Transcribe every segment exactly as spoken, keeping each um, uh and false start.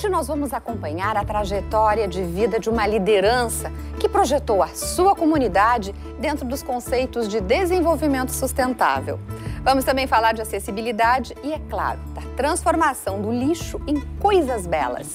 Hoje nós vamos acompanhar a trajetória de vida de uma liderança que projetou a sua comunidade dentro dos conceitos de desenvolvimento sustentável. Vamos também falar de acessibilidade e, é claro, da transformação do lixo em coisas belas.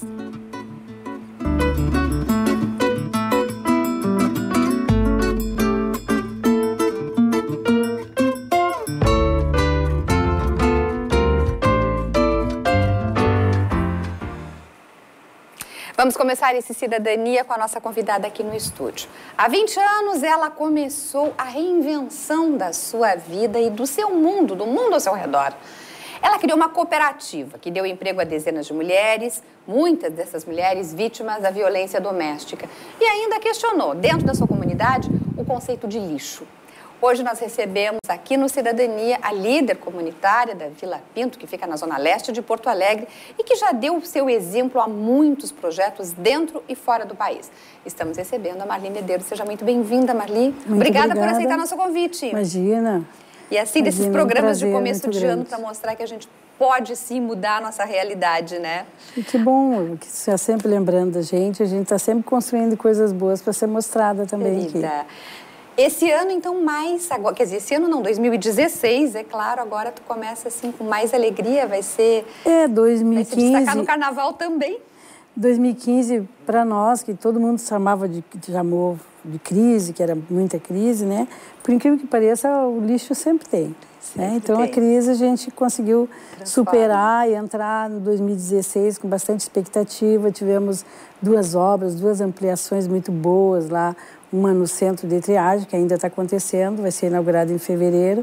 Vamos começar esse Cidadania com a nossa convidada aqui no estúdio. Há vinte anos, ela começou a reinvenção da sua vida e do seu mundo, do mundo ao seu redor. Ela criou uma cooperativa que deu emprego a dezenas de mulheres, muitas dessas mulheres vítimas da violência doméstica. E ainda questionou, dentro da sua comunidade, o conceito de lixo. Hoje nós recebemos aqui no Cidadania a líder comunitária da Vila Pinto, que fica na zona leste de Porto Alegre e que já deu o seu exemplo a muitos projetos dentro e fora do país. Estamos recebendo a Marli Medeiros. Seja muito bem-vinda, Marli. Muito obrigada, obrigada por aceitar nosso convite. Imagina. E assim, Imagina, desses programas um prazer, de começo de grande. ano para mostrar que a gente pode sim mudar a nossa realidade, né? E que bom que você está sempre lembrando da gente. A gente está sempre construindo coisas boas para ser mostrada também Querida. aqui. Esse ano, então, mais agora, quer dizer, esse ano não, dois mil e dezesseis, é claro, agora tu começa assim com mais alegria, vai ser... É, dois mil e quinze... Vai se destacar no carnaval também. dois mil e quinze, para nós, que todo mundo chamava de, chamou de crise, que era muita crise, né? Por incrível que pareça, o lixo sempre tem. Sempre né? Então, tem. A crise a gente conseguiu Transforma. superar e entrar no dois mil e dezesseis com bastante expectativa. Tivemos duas obras, duas ampliações muito boas lá. Uma no centro de triagem, que ainda está acontecendo, vai ser inaugurada em fevereiro,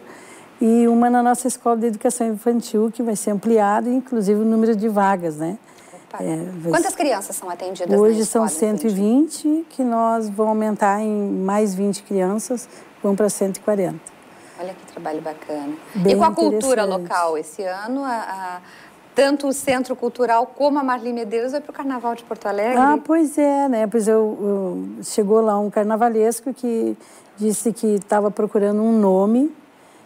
e uma na nossa escola de educação infantil, que vai ser ampliada, inclusive o número de vagas, né? É, Quantas ser... crianças são atendidas Hoje na escola, são cento e vinte, infantil? Que nós vamos aumentar em mais vinte crianças, vão para cento e quarenta. Olha que trabalho bacana. Bem e com a cultura local, esse ano, a... a... tanto o Centro Cultural como a Marli Medeiros vai para o Carnaval de Porto Alegre. Ah, pois é, né? Pois eu, eu chegou lá um carnavalesco que disse que estava procurando um nome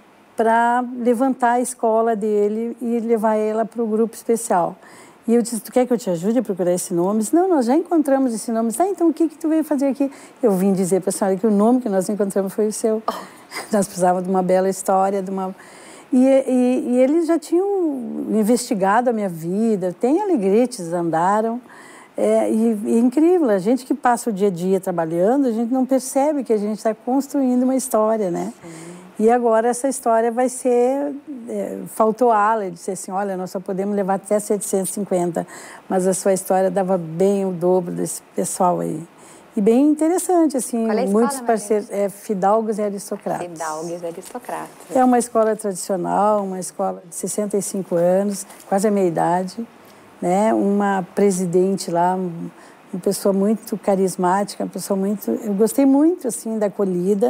para levantar a escola dele e levar ela para o grupo especial. E eu disse, tu quer que eu te ajude a procurar esse nome? Ele disse, não, nós já encontramos esse nome. Disse, ah, então o que, que tu veio fazer aqui? Eu vim dizer para a senhora que o nome que nós encontramos foi o seu. Oh. Nós precisávamos de uma bela história, de uma... E, e, e eles já tinham investigado a minha vida, tem alegretes, andaram. É, e, e é incrível, a gente que passa o dia a dia trabalhando, a gente não percebe que a gente está construindo uma história, né? Sim. E agora essa história vai ser... É, faltou ala, ele disse assim, olha, nós só podemos levar até setecentos e cinquenta, mas a sua história dava bem o dobro desse pessoal aí. E bem interessante, assim, Qual é a escola, muitos parceiros, é Fidalgos e Aristocratas. Fidalgos e Aristocratas. É uma escola tradicional, uma escola de sessenta e cinco anos, quase a meia idade, né? Uma presidente lá, uma pessoa muito carismática, uma pessoa muito... Eu gostei muito, assim, da acolhida.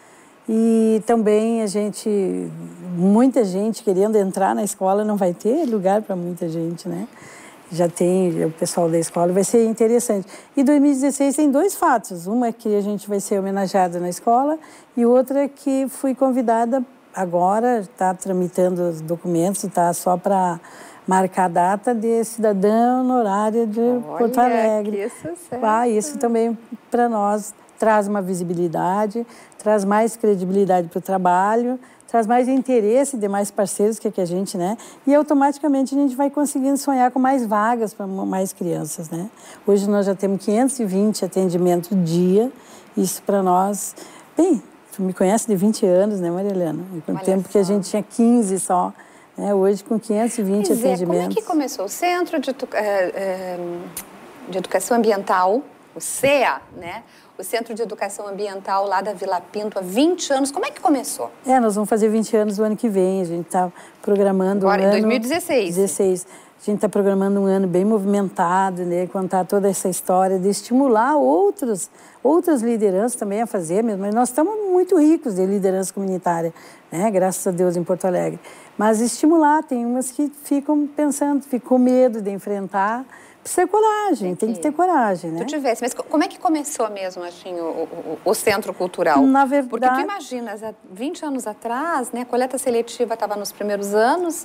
E também a gente, muita gente querendo entrar na escola, não vai ter lugar para muita gente, né? Já tem o pessoal da escola, vai ser interessante. E dois mil e dezesseis tem dois fatos. Uma é que a gente vai ser homenageada na escola e outra é que fui convidada agora, está tramitando os documentos, está só para marcar a data de cidadã honorária de Olha, Porto Alegre. Que sucesso. Ah, isso também para nós traz uma visibilidade, traz mais credibilidade para o trabalho, traz mais interesse de mais parceiros que, que a gente, né? E automaticamente a gente vai conseguindo sonhar com mais vagas para mais crianças, né? Hoje nós já temos quinhentos e vinte atendimentos dia, isso para nós... Bem, tu me conhece de vinte anos, né, Maria Helena? Com o tempo só. Que a gente tinha quinze só, né? Hoje com quinhentos e vinte pois atendimentos. É, como é que começou? O Centro de, Edu... de Educação Ambiental, o C E A, né? O Centro de Educação Ambiental lá da Vila Pinto, há vinte anos. Como é que começou? É, nós vamos fazer vinte anos no ano que vem. A gente está programando Agora, um ano... em dois mil e dezesseis. dezesseis. A gente está programando um ano bem movimentado, né? Contar toda essa história, de estimular outros, outras lideranças também a fazer mesmo. Mas nós estamos muito ricos de liderança comunitária, né? Graças a Deus, em Porto Alegre. Mas estimular, tem umas que ficam pensando, ficam com medo de enfrentar... Precisa ter coragem, tem que ter coragem, né? Tu tivesse, mas como é que começou mesmo, assim, o, o, o Centro Cultural? Na verdade... Porque tu imaginas, há vinte anos atrás, né, a coleta seletiva estava nos primeiros anos,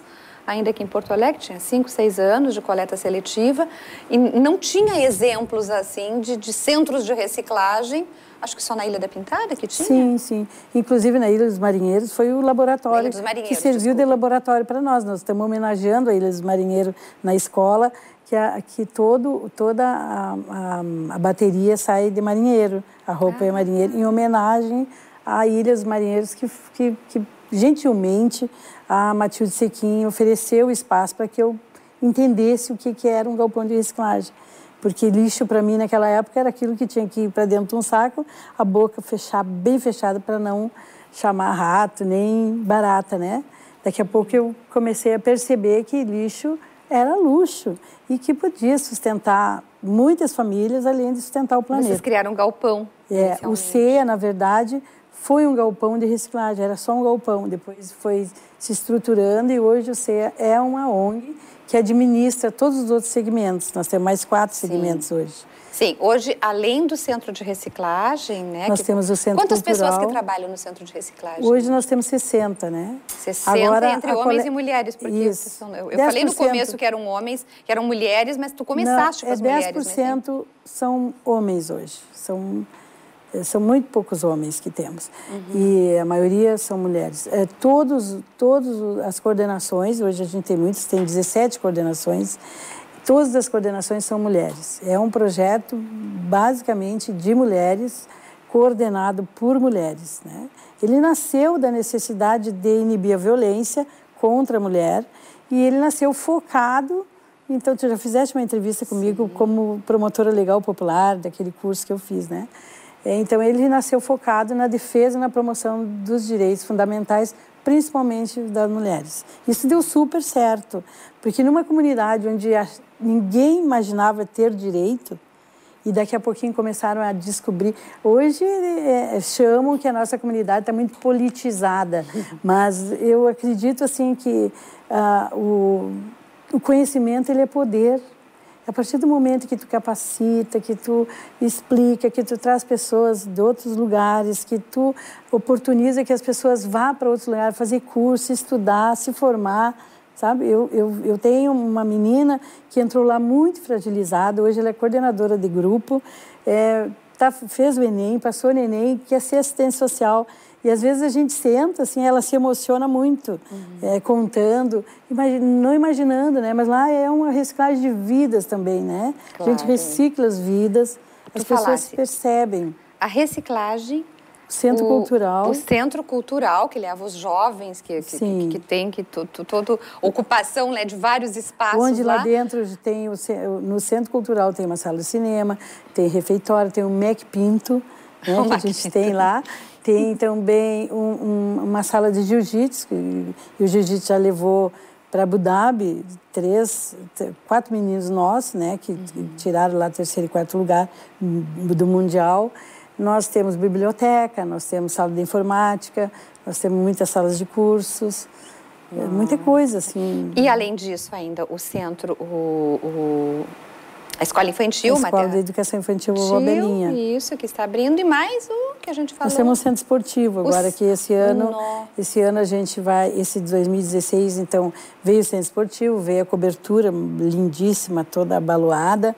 ainda aqui em Porto Alegre, tinha cinco, seis anos de coleta seletiva, e não tinha exemplos assim de, de centros de reciclagem. Acho que só na Ilha da Pintada que tinha? Sim, sim. Inclusive na Ilha dos Marinheiros foi o laboratório que serviu desculpa. de laboratório para nós. Nós estamos homenageando a Ilha dos Marinheiros na escola, que, a, que todo, toda a, a, a bateria sai de marinheiro, a roupa ah. é marinheiro, em homenagem à Ilha dos Marinheiros, que, que, que gentilmente a Matilde Sequim ofereceu espaço para que eu entendesse o que, que era um galpão de reciclagem. Porque lixo, para mim, naquela época, era aquilo que tinha que ir para dentro de um saco, a boca fechar, bem fechada, para não chamar rato, nem barata, né? Daqui a pouco eu comecei a perceber que lixo era luxo e que podia sustentar muitas famílias, além de sustentar o planeta. Vocês criaram um galpão. É, o C E A, na verdade, foi um galpão de reciclagem, era só um galpão. Depois foi se estruturando e hoje o C E A é uma O N G que administra todos os outros segmentos. Nós temos mais quatro Sim. segmentos hoje. Sim, hoje, além do centro de reciclagem, né? Nós que... temos o centro Quantas cultural. pessoas que trabalham no centro de reciclagem? Hoje nós temos sessenta, né? sessenta Agora, entre homens cole... e mulheres, porque Isso. São... eu, eu falei no começo que eram homens, que eram mulheres, mas tu começaste Não, com as é dez mulheres. dez por cento né? São homens hoje. São... São muito poucos homens que temos. Uhum. E a maioria são mulheres. É, todos, todas as coordenações, hoje a gente tem muitos, tem dezessete coordenações, todas as coordenações são mulheres. É um projeto basicamente de mulheres, coordenado por mulheres, né? Ele nasceu da necessidade de inibir a violência contra a mulher e ele nasceu focado. Então, tu já fizeste uma entrevista comigo Sim. como promotora legal popular daquele curso que eu fiz, né? Então, ele nasceu focado na defesa e na promoção dos direitos fundamentais, principalmente das mulheres. Isso deu super certo, porque numa comunidade onde ninguém imaginava ter direito, e daqui a pouquinho começaram a descobrir... Hoje é, chamam que a nossa comunidade está muito politizada, mas eu acredito assim que uh, o, o conhecimento ele é poder. A partir do momento que tu capacita, que tu explica, que tu traz pessoas de outros lugares, que tu oportuniza que as pessoas vá para outros lugares, fazer curso, estudar, se formar, sabe? Eu, eu, eu tenho uma menina que entrou lá muito fragilizada, hoje ela é coordenadora de grupo, é, tá, fez o Enem, passou no Enem, quer ser assistente social. E às vezes a gente senta, assim, ela se emociona muito, uhum. é, contando, imagine, não imaginando, né? Mas lá é uma reciclagem de vidas também, né? Claro. A gente recicla as vidas, as pessoas falasse, percebem. A reciclagem... O Centro o, Cultural. O Centro Cultural, que leva os jovens, que, que, que, que tem que toda ocupação, né, de vários espaços. Onde lá, lá dentro tem, o, no Centro Cultural tem uma sala de cinema, tem refeitório, tem o Mac Pinto, né, que a gente Pinto. tem lá. Tem também um, um, uma sala de jiu-jitsu, e o jiu-jitsu já levou para Abu Dhabi três, quatro meninos nossos, né, que uhum. tiraram lá terceiro e quarto lugar do Mundial. Nós temos biblioteca, nós temos sala de informática, nós temos muitas salas de cursos, uhum. muita coisa, assim. E, além disso, ainda, o centro, o... o... A escola infantil, A escola materna. de educação infantil, Vovó Belinha. Isso, que está abrindo. E mais o que a gente falou. Nós temos um centro esportivo agora, o... que esse ano, no... esse ano a gente vai, esse de dois mil e dezesseis, então, veio o centro esportivo, veio a cobertura lindíssima, toda abaloada,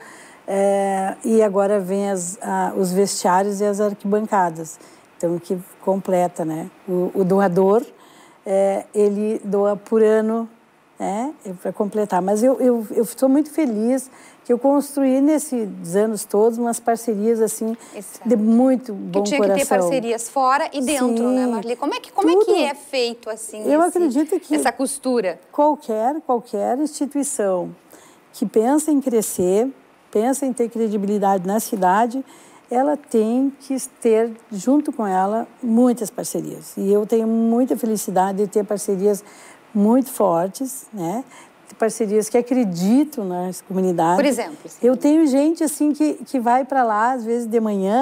é, e agora vem as, a, os vestiários e as arquibancadas. Então, que completa, né? O, o doador, é, ele doa por ano, né, para completar. Mas eu, eu, eu estou muito feliz que eu construí nesses anos todos umas parcerias assim Exato. de muito bom coração. Que tinha coração. que ter parcerias fora e dentro, Sim, né, Marli? Como é que como tudo. é que é feito assim? Eu esse, acredito que essa costura. Qualquer qualquer instituição que pensa em crescer, pensa em ter credibilidade na cidade, ela tem que ter junto com ela muitas parcerias. E eu tenho muita felicidade de ter parcerias muito fortes, né? Parcerias que acreditam nas comunidades. Por exemplo? Sim. Eu tenho gente assim que, que vai para lá, às vezes de manhã,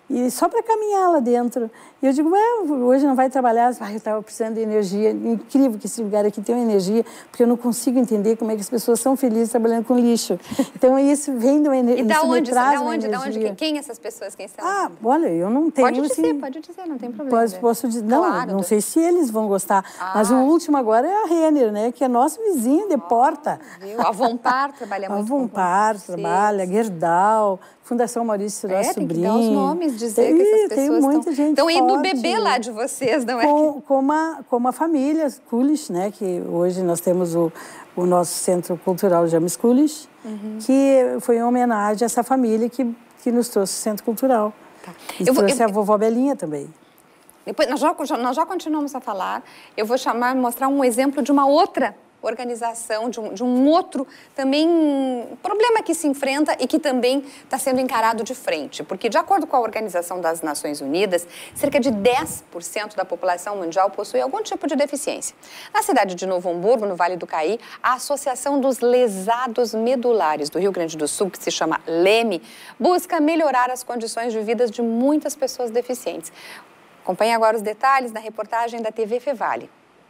e só para caminhar lá dentro. E eu digo, ué, hoje não vai trabalhar? Ah, eu estava precisando de energia. Incrível que esse lugar aqui tem uma energia, porque eu não consigo entender como é que as pessoas são felizes trabalhando com lixo. Então, isso vem de uma energia. E da onde? Da onde? Da onde? Quem essas pessoas? Quem são? Ah, olha, eu não tenho... Pode dizer, assim, pode dizer, não tem problema. Posso, posso dizer, não, claro, não do... sei se eles vão gostar. Ah. Mas o último agora é a Renner, né? Que é nosso vizinho de porta. Viu? A Vompar trabalha muito. A Vompar trabalha, Gerdau, Fundação Maurício Cidade é, Sobrinho. Tem que dar os nomes, dizer tem, que essas pessoas tem muita estão... gente Estão indo forte, beber lá de vocês, não é? Com, com, a, com a família Kulisch, né? Que hoje nós temos o, o nosso Centro Cultural James Kulisch, uhum. que foi em homenagem a essa família que, que nos trouxe o Centro Cultural. Tá. E eu trouxe vou, eu... a vovó Belinha também. Depois, nós já, nós já continuamos a falar. Eu vou chamar, mostrar um exemplo de uma outra organização, de um, de um outro também problema que se enfrenta e que também está sendo encarado de frente. Porque, de acordo com a Organização das Nações Unidas, cerca de dez por cento da população mundial possui algum tipo de deficiência. Na cidade de Novo Hamburgo, no Vale do Caí, a Associação dos Lesados Medulares do Rio Grande do Sul, que se chama LEME, busca melhorar as condições de vida de muitas pessoas deficientes. Acompanhe agora os detalhes na reportagem da T V Fevale.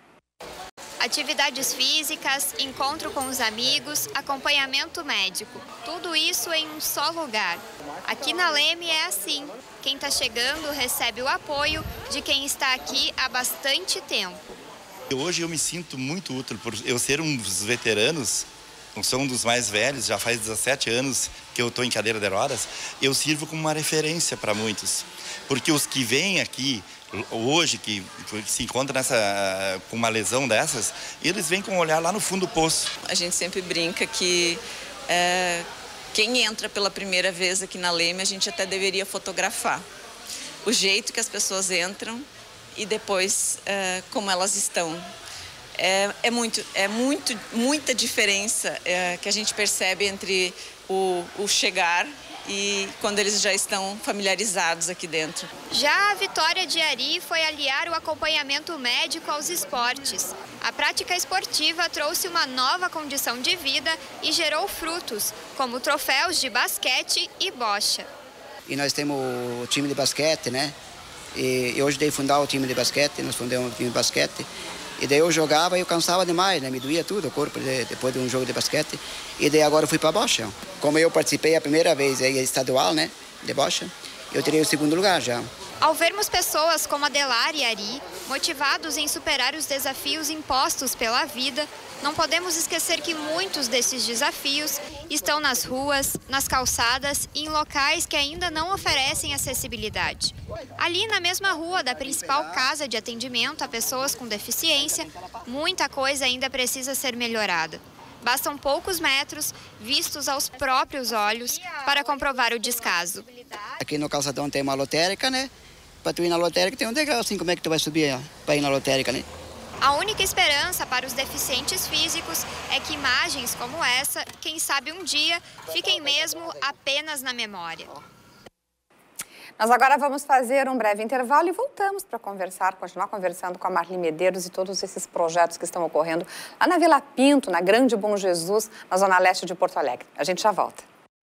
Atividades físicas, encontro com os amigos, acompanhamento médico. Tudo isso em um só lugar. Aqui na LEME é assim. Quem está chegando recebe o apoio de quem está aqui há bastante tempo. Hoje eu me sinto muito útil por eu ser um dos veteranos. Não sou um dos mais velhos, já faz dezessete anos que eu estou em cadeira de rodas. Eu sirvo como uma referência para muitos. Porque os que vêm aqui hoje, que, que se encontram nessa, com uma lesão dessas, eles vêm com um olhar lá no fundo do poço. A gente sempre brinca que é, quem entra pela primeira vez aqui na LEME, a gente até deveria fotografar. O jeito que as pessoas entram e depois é, como elas estão. É, é, muito, é muito, muita diferença é, que a gente percebe entre o, o chegar e quando eles já estão familiarizados aqui dentro. Já a Vitória de Ari foi aliar o acompanhamento médico aos esportes. A prática esportiva trouxe uma nova condição de vida e gerou frutos, como troféus de basquete e bocha. E nós temos o time de basquete, né? E hoje dei fundar o time de basquete, nós fundamos o time de basquete. E daí eu jogava e eu cansava demais, né? Me doía tudo o corpo depois de um jogo de basquete. E daí agora eu fui para a bocha. Como eu participei a primeira vez aí estadual, né? De bocha, eu tirei o segundo lugar já. Ao vermos pessoas como Adelar e Ari, motivados em superar os desafios impostos pela vida, não podemos esquecer que muitos desses desafios estão nas ruas, nas calçadas e em locais que ainda não oferecem acessibilidade. Ali na mesma rua da principal casa de atendimento a pessoas com deficiência, muita coisa ainda precisa ser melhorada. Bastam poucos metros, vistos aos próprios olhos, para comprovar o descaso. Aqui no calçadão tem uma lotérica, né? Para tu ir na lotérica tem um degrau, assim, como é que tu vai subir para ir na lotérica, né? A única esperança para os deficientes físicos é que imagens como essa, quem sabe um dia, fiquem mesmo apenas na memória. Nós agora vamos fazer um breve intervalo e voltamos para conversar, continuar conversando com a Marli Medeiros e todos esses projetos que estão ocorrendo lá na Vila Pinto, na Grande Bom Jesus, na zona leste de Porto Alegre. A gente já volta.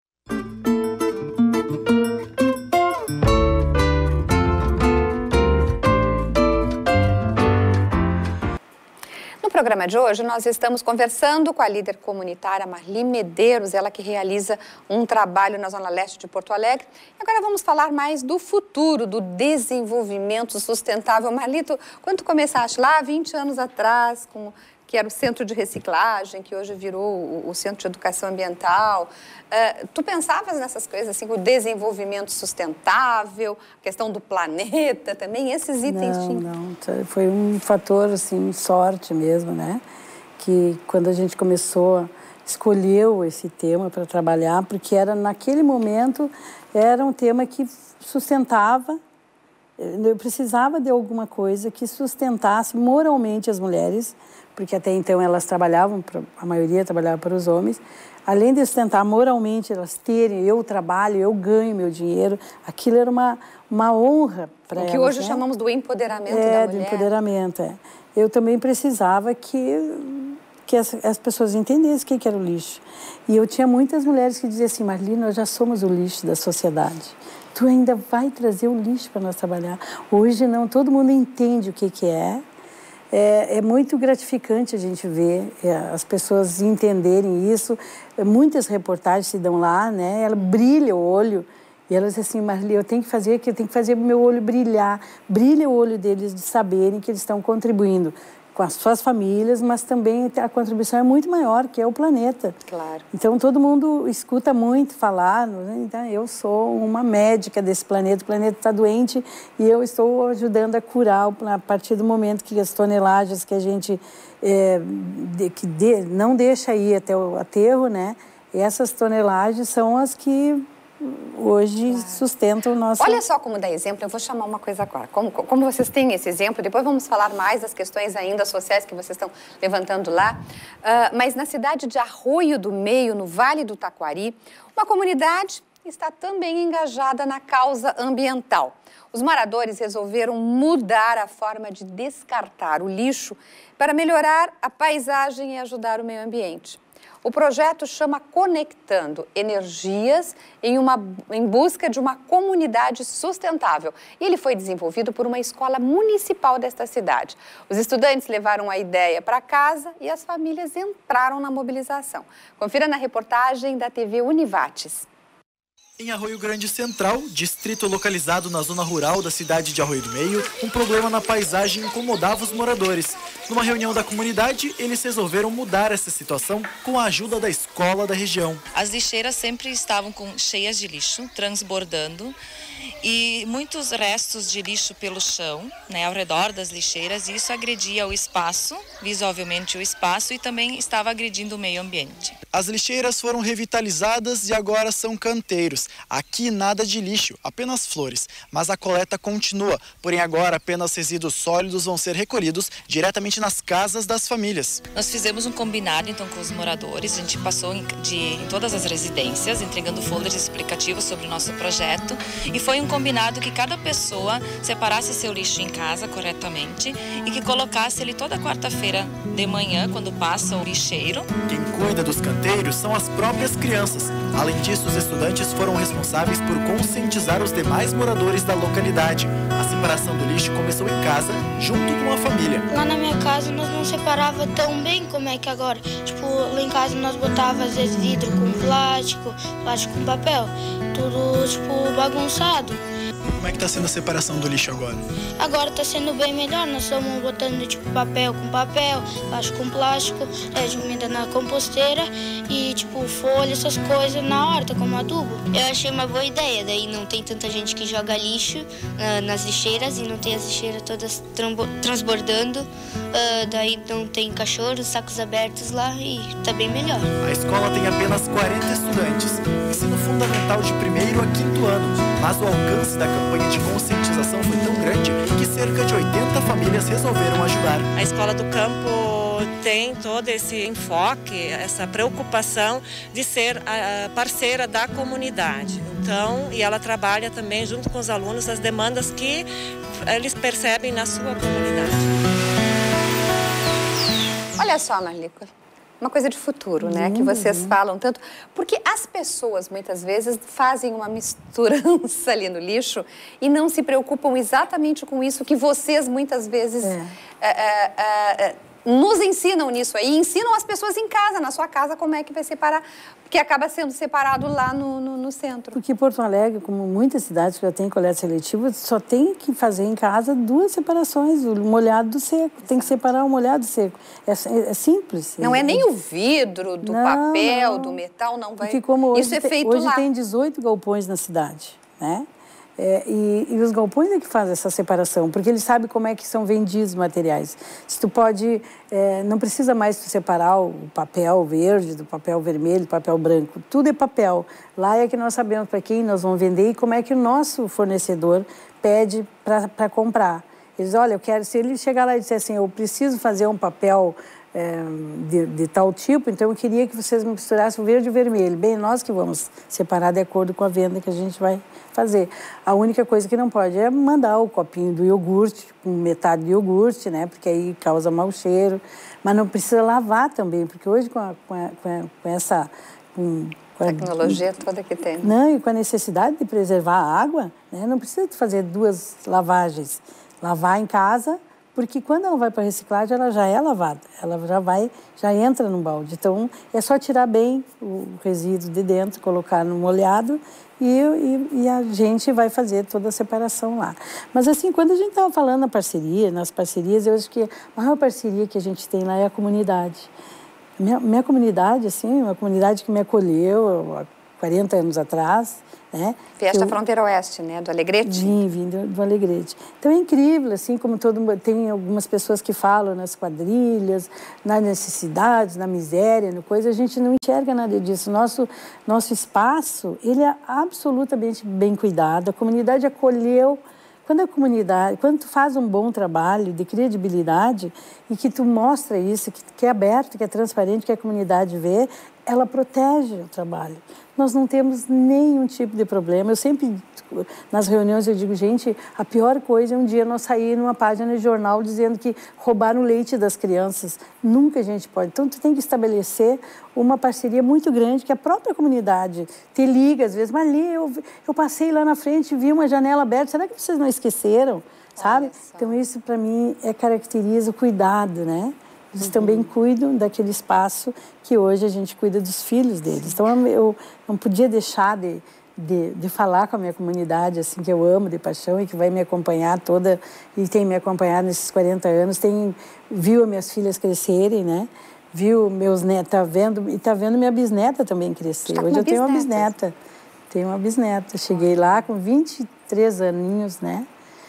No programa de hoje, nós estamos conversando com a líder comunitária Marli Medeiros, ela que realiza um trabalho na Zona Leste de Porto Alegre. E agora vamos falar mais do futuro, do desenvolvimento sustentável. Marlito, quando tu começaste lá, vinte anos atrás, com, que era o Centro de Reciclagem, que hoje virou o, o Centro de Educação Ambiental, uh, tu pensavas nessas coisas, assim, o desenvolvimento sustentável, a questão do planeta também, esses itens? Não, não, foi um fator, assim, sorte mesmo, né? Que quando a gente começou, escolheu esse tema para trabalhar, porque era, naquele momento, era um tema que sustentava, eu precisava de alguma coisa que sustentasse moralmente as mulheres, porque até então elas trabalhavam, a maioria trabalhava para os homens, além de sustentar moralmente, elas terem, eu trabalho, eu ganho meu dinheiro, aquilo era uma, uma honra para elas. O que hoje né? chamamos do empoderamento é, da mulher. É, do empoderamento, é. Eu também precisava que, que as, as pessoas entendessem o que era o lixo. E eu tinha muitas mulheres que diziam assim, Marli, nós já somos o lixo da sociedade. tu ainda vai trazer o lixo para nós trabalhar. Hoje não, todo mundo entende o que, que é. É, é muito gratificante a gente ver é, as pessoas entenderem isso. Muitas reportagens se dão lá, né? Ela brilha o olho e ela diz assim, Marli, eu tenho que fazer aqui, eu tenho que fazer o meu olho brilhar. Brilha o olho deles de saberem que eles estão contribuindo com as suas famílias, mas também a contribuição é muito maior, que é o planeta. Claro. Então, todo mundo escuta muito falar, né? Então, eu sou uma médica desse planeta, o planeta está doente e eu estou ajudando a curar a partir do momento que as tonelagens que a gente é, de, que de, não deixa ir até o aterro, né? Essas tonelagens são as que hoje claro. Sustentam o nosso... Olha só como dá exemplo, eu vou chamar uma coisa agora. Como, como vocês têm esse exemplo, depois vamos falar mais das questões ainda sociais que vocês estão levantando lá. Uh, mas na cidade de Arroio do Meio, no Vale do Taquari, uma comunidade está também engajada na causa ambiental. Os moradores resolveram mudar a forma de descartar o lixo para melhorar a paisagem e ajudar o meio ambiente. O projeto chama Conectando Energias em, uma, em busca de uma comunidade sustentável. E ele foi desenvolvido por uma escola municipal desta cidade. Os estudantes levaram a ideia para casa e as famílias entraram na mobilização. Confira na reportagem da T V Univates. Em Arroio Grande Central, distrito localizado na zona rural da cidade de Arroio do Meio, um problema na paisagem incomodava os moradores. Numa reunião da comunidade, eles resolveram mudar essa situação com a ajuda da escola da região. As lixeiras sempre estavam com, cheias de lixo, transbordando, e muitos restos de lixo pelo chão, né, ao redor das lixeiras, e isso agredia o espaço, visualmente o espaço, e também estava agredindo o meio ambiente. As lixeiras foram revitalizadas e agora são canteiros. Aqui nada de lixo, apenas flores. Mas a coleta continua, porém agora apenas resíduos sólidos vão ser recolhidos diretamente nas casas das famílias. Nós fizemos um combinado então com os moradores, a gente passou em, de, em todas as residências, entregando folders explicativos sobre o nosso projeto, e foi um combinado que cada pessoa separasse seu lixo em casa corretamente e que colocasse ele toda quarta-feira de manhã, quando passa o lixeiro. Quem cuida dos canteiros são as próprias crianças. Além disso, os estudantes foram responsáveis por conscientizar os demais moradores da localidade. A separação do lixo começou em casa, junto com a família. Lá na minha casa nós não separava tão bem como é que agora. Tipo, lá em casa nós botava às vezes vidro com plástico, plástico com papel. Tudo, tipo, bagunçado. Como é que está sendo a separação do lixo agora? Agora está sendo bem melhor. Nós estamos botando, tipo, papel com papel, plástico com plástico, é, de comida na composteira e, tipo, folha, essas coisas na horta, como adubo. Eu achei uma boa ideia. Daí não tem tanta gente que joga lixo uh, nas lixeiras e não tem as lixeiras todas transbordando. Uh, daí não tem cachorros, sacos abertos lá e tá bem melhor. A escola tem apenas quarenta estudantes. Ensino fundamental de primeiro a quinto ano. Mas o alcance da campanha de conscientização foi tão grande que cerca de oitenta famílias resolveram ajudar. A Escola do Campo tem todo esse enfoque, essa preocupação de ser a parceira da comunidade. Então, e ela trabalha também junto com os alunos as demandas que eles percebem na sua comunidade. Olha só, Marlico, uma coisa de futuro, né, uhum. que vocês falam tanto, porque as pessoas muitas vezes fazem uma misturança ali no lixo e não se preocupam exatamente com isso que vocês muitas vezes é. É, é, é, nos ensinam nisso aí, ensinam as pessoas em casa, na sua casa, como é que vai separar, porque acaba sendo separado lá no, no, no centro. Porque Porto Alegre, como muitas cidades que já têm coleta seletiva, só tem que fazer em casa duas separações, o molhado do seco. Tem que separar o molhado do seco. É, é, é simples. Não é, é nem o vidro, do não, papel, não. do metal, não vai... Porque como hoje isso é feito hoje lá. tem dezoito galpões na cidade, né? É, e, e os galpões é que fazem essa separação, porque eles sabem como é que são vendidos os materiais. Se tu pode, é, não precisa mais tu separar o papel verde do papel vermelho, do papel branco, tudo é papel. Lá é que nós sabemos para quem nós vamos vender e como é que o nosso fornecedor pede para comprar. Eles, olha, eu quero, se ele chegar lá e disser assim, eu preciso fazer um papel é, de, de tal tipo, então eu queria que vocês misturassem o verde e o vermelho. Bem, nós que vamos separar de acordo com a venda que a gente vai fazer. A única coisa que não pode é mandar o copinho do iogurte, com metade do iogurte, né? Porque aí causa mau cheiro. Mas não precisa lavar também, porque hoje com, a, com, a, com, a, com essa... Com, A tecnologia toda que tem. Não, e com a necessidade de preservar a água, né? Não precisa de fazer duas lavagens. Lavar em casa, porque quando ela vai para a reciclagem, ela já é lavada. Ela já vai, já entra no balde. Então, é só tirar bem o resíduo de dentro, colocar no molhado e, e, e a gente vai fazer toda a separação lá. Mas, assim, quando a gente estava falando na parceria, nas parcerias, eu acho que a maior parceria que a gente tem lá é a comunidade. Minha, minha comunidade, assim, uma comunidade que me acolheu há quarenta anos atrás, né? Vieste eu, da fronteira oeste, né? Do Alegrete? Vim, vim do, do Alegrete. Então é incrível, assim, como todo mundo... Tem algumas pessoas que falam nas quadrilhas, nas necessidades, na miséria, no coisa, a gente não enxerga nada disso. Nosso, nosso espaço, ele é absolutamente bem cuidado, a comunidade acolheu. Quando a comunidade, quando tu faz um bom trabalho de credibilidade e que tu mostra isso, que, que é aberto, que é transparente, que a comunidade vê, ela protege o trabalho. Nós não temos nenhum tipo de problema. Eu sempre, nas reuniões, eu digo, gente, a pior coisa é um dia nós sair numa página de jornal dizendo que roubaram o leite das crianças. Nunca a gente pode. Então, tu tem que estabelecer uma parceria muito grande que a própria comunidade te liga, às vezes, mas ali eu, eu passei lá na frente e vi uma janela aberta, será que vocês não esqueceram? Sabe? Então, isso, para mim, é, caracteriza o cuidado, né? Eles uhum. também cuidam daquele espaço que hoje a gente cuida dos filhos deles. Então, eu não podia deixar de, de, de falar com a minha comunidade, assim, que eu amo de paixão e que vai me acompanhar toda, e tem me acompanhado nesses quarenta anos, tem, viu as minhas filhas crescerem, né? Viu meus netos, tá vendo, e tá vendo minha bisneta também crescer. Tá hoje eu bisneta. tenho uma bisneta, tenho uma bisneta. Cheguei lá com vinte e três aninhos, né?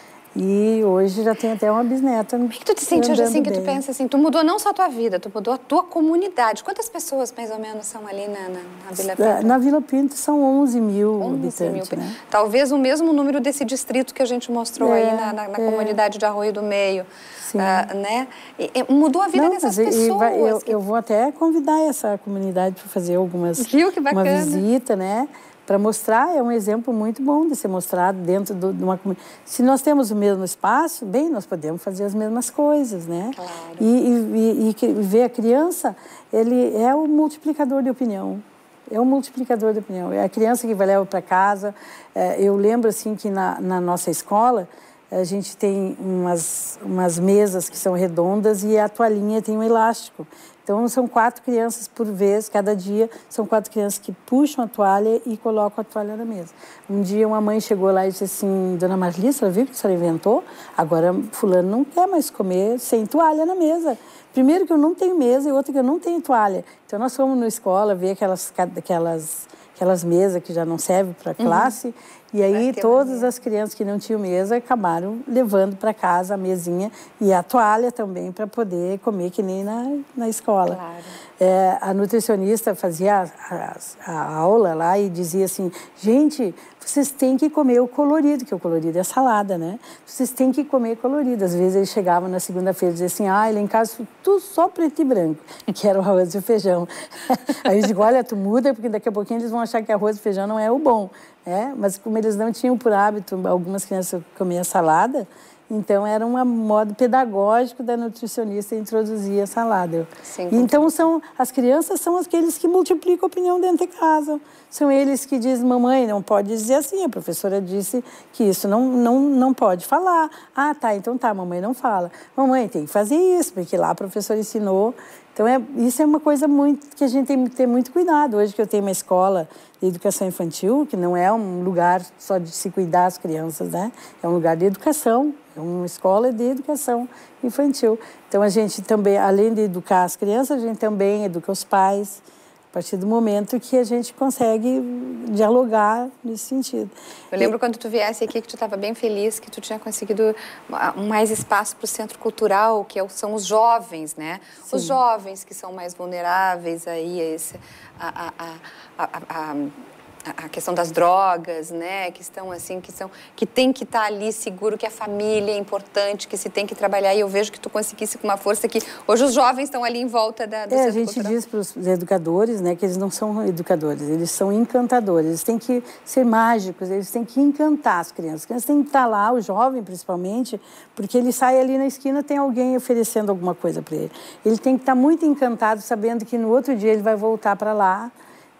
E hoje já tem até uma bisneta. O que tu te sente hoje assim, que tu pensa assim, tu mudou não só a tua vida, tu mudou a tua comunidade. Quantas pessoas, mais ou menos, são ali na, na, na Vila Pinto? Na Vila Pinto são onze mil habitantes, mil. né? Talvez o mesmo número desse distrito que a gente mostrou é, aí na, na, na é. comunidade de Arroio do Meio. Sim. Uh, né? E, e mudou a vida não, dessas pessoas. Vai, eu, que... eu vou até convidar essa comunidade para fazer algumas... Viu? Que bacana. Uma visita, né? Para mostrar, é um exemplo muito bom de ser mostrado dentro do, de uma comunidade. Se nós temos o mesmo espaço, bem, nós podemos fazer as mesmas coisas, né? Claro. E, e, e, e ver a criança, ele é o multiplicador de opinião. É um multiplicador de opinião. É a criança que vai levar para casa. É, eu lembro, assim, que na, na nossa escola, a gente tem umas, umas mesas que são redondas e a toalhinha tem um elástico. Então, são quatro crianças por vez, cada dia, são quatro crianças que puxam a toalha e colocam a toalha na mesa. Um dia, uma mãe chegou lá e disse assim, Dona Marlissa, viu que a senhora inventou? Agora, fulano não quer mais comer sem toalha na mesa. Primeiro que eu não tenho mesa e outro que eu não tenho toalha. Então, nós fomos na escola ver aquelas, aquelas, aquelas mesas que já não servem para a classe. Uhum. E aí, todas as crianças que não tinham mesa acabaram levando para casa a mesinha e a toalha também para poder comer que nem na, na escola. Claro. É, a nutricionista fazia a, a, a aula lá e dizia assim, gente, vocês têm que comer o colorido, que o colorido é salada, né? Vocês têm que comer colorido. Às vezes eles chegavam na segunda-feira e diziam assim, ah, lá em casa tudo só preto e branco, que era o arroz e o feijão. Aí eu digo, olha, tu muda, porque daqui a pouquinho eles vão achar que arroz e feijão não é o bom. É, mas como eles não tinham por hábito, algumas crianças comiam salada, então era um modo pedagógico da nutricionista introduzir a salada. Sim, então são, as crianças são aqueles que multiplicam a opinião dentro de casa. São eles que dizem, mamãe, não pode dizer assim, a professora disse que isso não, não, não pode falar. Ah, tá, então tá, mamãe não fala. Mamãe tem que fazer isso, porque lá a professora ensinou. Então, é, isso é uma coisa muito, que a gente tem que ter muito cuidado. Hoje que eu tenho uma escola de educação infantil, que não é um lugar só de se cuidar as crianças, né? É um lugar de educação, é uma escola de educação infantil. Então, a gente também, além de educar as crianças, a gente também educa os pais, a partir do momento que a gente consegue dialogar nesse sentido. Eu lembro e... quando tu viesse aqui que tu estava bem feliz, que tu tinha conseguido mais espaço para o centro cultural, que são os jovens, né? Sim. Os jovens que são mais vulneráveis aí a, esse, a, a, a, a, a, a questão das drogas, né? Que estão assim, que são, que tem que estar ali seguro, que a família é importante, que se tem que trabalhar. E eu vejo que tu conseguisse com uma força que hoje os jovens estão ali em volta da, do é, centro a gente cultural. diz para os educadores, né, que eles não são educadores, eles são encantadores. Eles têm que ser mágicos, eles têm que encantar as crianças. As crianças têm que estar lá, o jovem principalmente, porque ele sai ali na esquina, tem alguém oferecendo alguma coisa para ele. Ele tem que estar muito encantado, sabendo que no outro dia ele vai voltar para lá.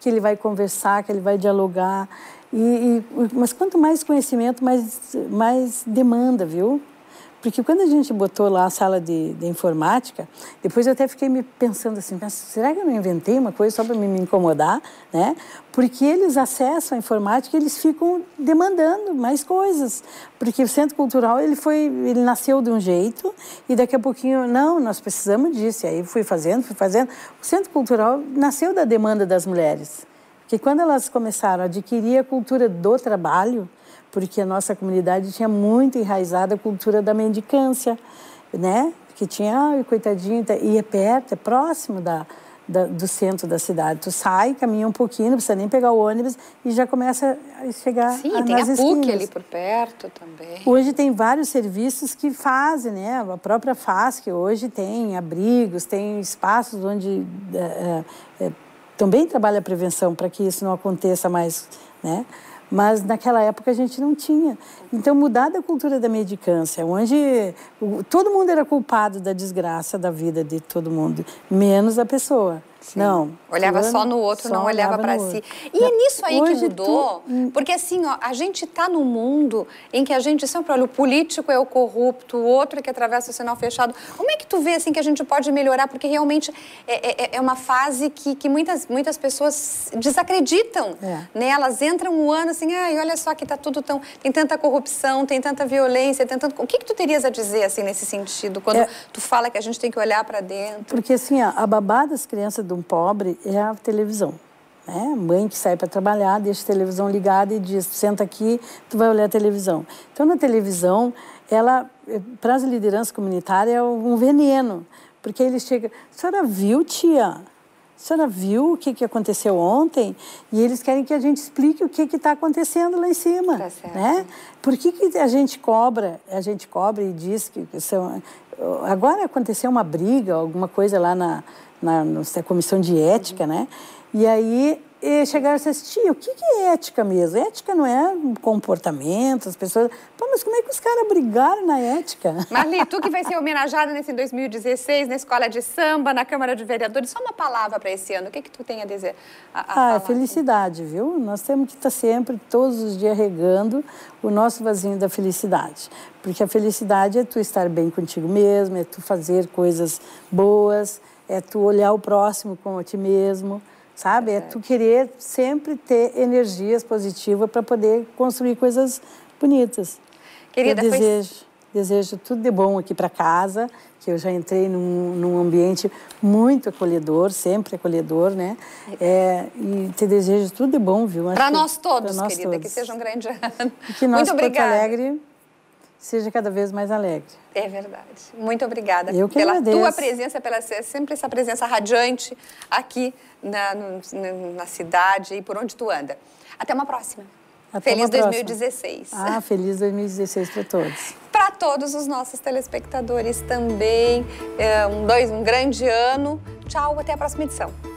que ele vai conversar, que ele vai dialogar. E, e, mas quanto mais conhecimento, mais, mais demanda, viu? Porque quando a gente botou lá a sala de, de informática, depois eu até fiquei me pensando assim, mas será que eu não inventei uma coisa só para me, me incomodar, né? Porque eles acessam a informática e eles ficam demandando mais coisas. Porque o Centro Cultural, ele foi, ele nasceu de um jeito e daqui a pouquinho, não, nós precisamos disso. E aí fui fazendo, fui fazendo. O Centro Cultural nasceu da demanda das mulheres. Porque quando elas começaram a adquirir a cultura do trabalho, porque a nossa comunidade tinha muito enraizada a cultura da mendicância, né? Que tinha, ai, coitadinho, ia perto, é próximo da, da, do centro da cidade. Tu sai, caminha um pouquinho, não precisa nem pegar o ônibus e já começa a chegar Sim, a, tem nas a P U C esquinas. ali por perto também. Hoje tem vários serviços que fazem, né? A própria F A S C hoje tem abrigos, tem espaços onde é, é, também trabalha a prevenção para que isso não aconteça mais, né? Mas naquela época a gente não tinha. Então, mudar da cultura da mendicância, onde todo mundo era culpado da desgraça da vida de todo mundo, menos a pessoa. Sim. Não. Olhava fulano, só no outro, não olhava para si. Outro. E é nisso aí Hoje que mudou, tu... porque assim, ó, a gente está num mundo em que a gente sempre olha, o político é o corrupto, o outro é que atravessa o sinal fechado. Como é que tu vê assim que a gente pode melhorar? Porque realmente é, é, é uma fase que, que muitas, muitas pessoas desacreditam, é. né? Elas entram um ano assim, ai, olha só que tá tudo tão... Tem tanta corrupção, tem tanta violência, tem tanto... O que que tu terias a dizer assim nesse sentido, quando é... tu fala que a gente tem que olhar para dentro? Porque assim, ó, a babá das crianças de um pobre é a televisão, né? Mãe que sai para trabalhar, deixa a televisão ligada e diz, senta aqui, tu vai olhar a televisão. Então, na televisão, ela, para as lideranças comunitárias, é um veneno, porque eles chegam, a senhora viu, tia? A senhora viu o que, que aconteceu ontem? E eles querem que a gente explique o que está acontecendo lá em cima, tá certo. Né? Por que, que a gente cobra, a gente cobra e diz que são... Agora aconteceu uma briga, alguma coisa lá na... na, na comissão de ética, né? E aí e chegaram e disseram, o que, que é ética mesmo? Ética não é comportamento, as pessoas... Pô, mas como é que os caras brigaram na ética? Marli, tu que vai ser homenageada nesse dois mil e dezesseis, na Escola de Samba, na Câmara de Vereadores, só uma palavra para esse ano, o que que tu tem a dizer? A, a ah, felicidade, aqui? Viu? Nós temos que estar sempre, todos os dias, regando o nosso vasinho da felicidade. Porque a felicidade é tu estar bem contigo mesmo, é tu fazer coisas boas, é tu olhar o próximo como a ti mesmo, sabe? É tu querer sempre ter energias positivas para poder construir coisas bonitas. Querida, eu desejo, foi... desejo tudo de bom aqui para casa, que eu já entrei num, num ambiente muito acolhedor, sempre acolhedor, né? É, e te desejo tudo de bom, viu? Para nós todos, nós querida, todos. que seja um grande ano. E que nosso muito obrigada. Porto Alegre seja cada vez mais alegre. É verdade. Muito obrigada Eu que pela agradeço. tua presença, pela sempre essa presença radiante aqui na, no, na cidade e por onde tu anda. Até uma próxima. Até feliz uma dois próxima. mil e dezesseis. Ah, feliz dois mil e dezesseis para todos. Para todos os nossos telespectadores também. É um, dois, um grande ano. Tchau, até a próxima edição.